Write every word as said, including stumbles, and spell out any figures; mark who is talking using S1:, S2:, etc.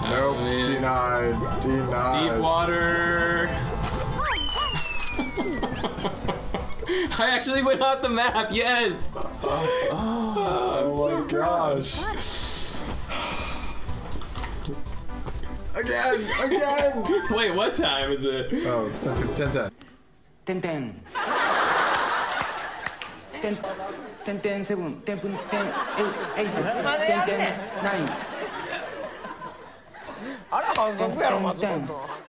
S1: Nope. Oh, denied. Denied.
S2: Deep water. I actually went off the map. Yes.
S1: Oh, oh, oh my so gosh. Again. Again.
S2: Wait, what time is it?
S1: Oh, it's ten ten ten.
S3: ten ten. ten ten ten seven. ten ten eight eight. ten ten nine.
S4: あれ反則やろ松本。